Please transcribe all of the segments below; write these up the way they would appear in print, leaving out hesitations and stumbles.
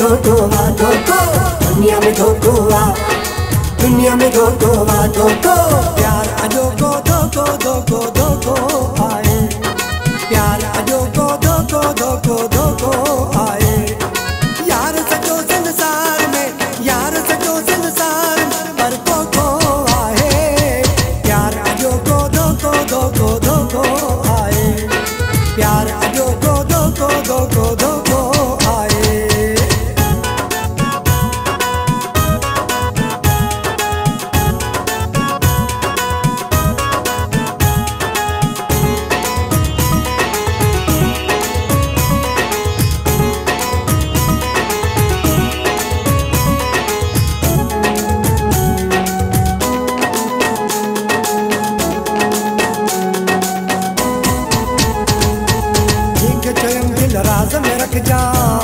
धोखो आ धोखो, दुनिया में धोखो आ, दुनिया में धोखो आ धोखो। प्यार अजोको धोखो धोखो धोखो आए, प्यार अजोको धोखो धोखो धोखो आए। यार सचो संसार में, यार सचो संसार पर धोखो आए। प्यार अजोको धोखो धोखो धोखो आए, प्यार अजोको धोखो धोखो धोखो आए। राज में रख जा,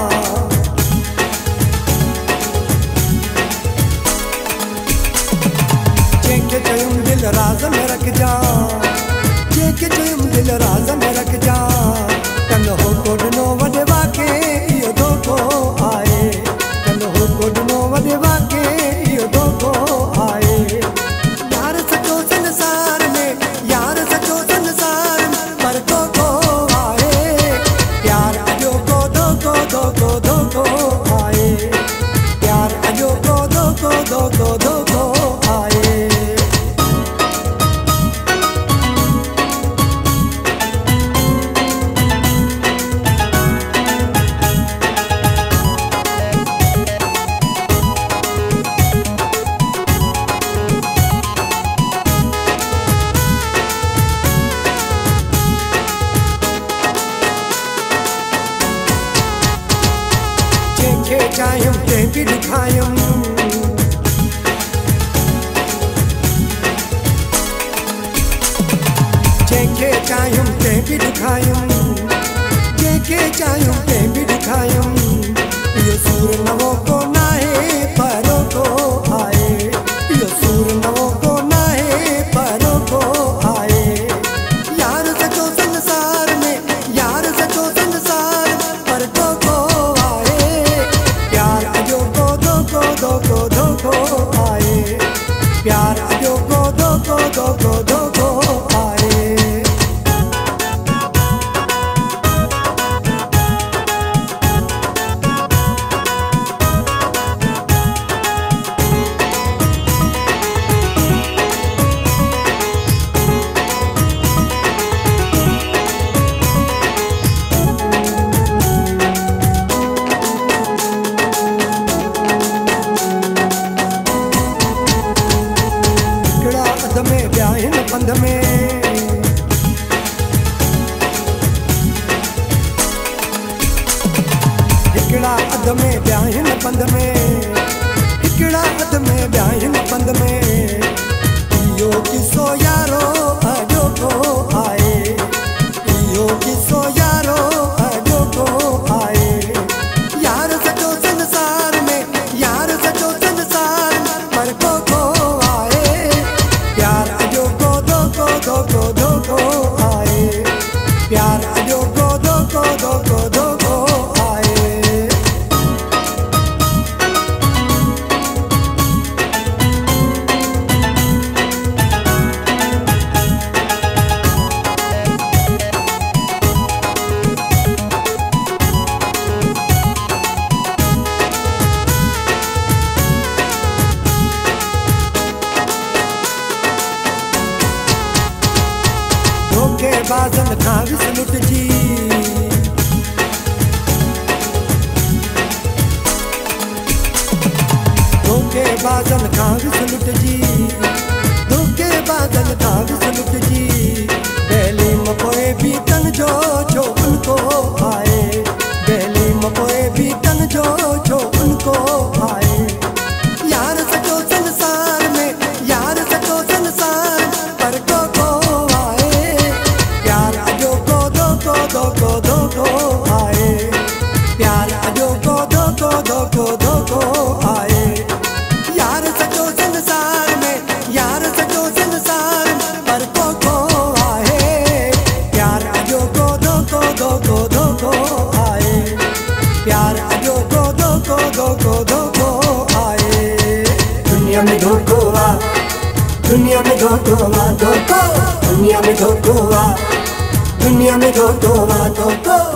जेके चयुम दिल राज में रख जा, जेके चयुम दिल राज में रख जा। कन हो को ॾिनो वॾे वाके इहो धोखो आए, कन हो को ॾिनो वॾे वाके इहो धोखो आए। यार सचो संसार में, यार सचो संसार पर धोखो आए। प्यार अजोको धोखो धोखो धोखो आए, प्यार अजोको धोखो धोखो धोखो आए। जेके चाहियूं ते बि ॾुखायूं, जेके चाहियूं ते बि ॾुखायूं, जेके चाहियूं ते बि ॾुखायूं। इहो सूर नवो को नाहे परो को आए, इहो सूर नवो को नाहे परो को आए। यार सचो संसार में, यार सचो संसार पर धोखो आए। प्यार अजोको धोखो धोखो धोखो आए, प्यार अजोको धोखो धोखो धोखो आए। में ब्याहिन पंध में, हिकड़ा अध में ब्याहिन पंध में, हिकड़ा अध में ब्याहिन पंध में। इहो किसो यारो अजोको आए, इहो किसो यारो अजोको आए। यार सचो संसार में, यार सचो संसार पर धोखो आए। प्यार अजोको धोखो धोखो धोखो आए, प्यार अजोको धोखो धोखो धोखो आए। धोखेबाज़न खां विस लुटिजी, धोखेबाज़न खां विस लुटिजी, धोखेबाज़न खां विस लुटिजी। बेलीम पोइ भी तन जो छो उनको आए, बेलीम पोइ भी तन जो छो उनको आए। यार सचो संसार में, यार सचो संसार पर धोखो आए। प्यार अजोको धोखो धोखो धोखो आए, प्यार अजोको धोखो धोखो धोखो आए। यार सचो संसार में, यार सचो संसार पर धोखो आए। प्यार अजोको धोखो धोखो धोखो आए, प्यार अजोको धोखो दुनिया में जो तो आ दुनिया में जो तो आ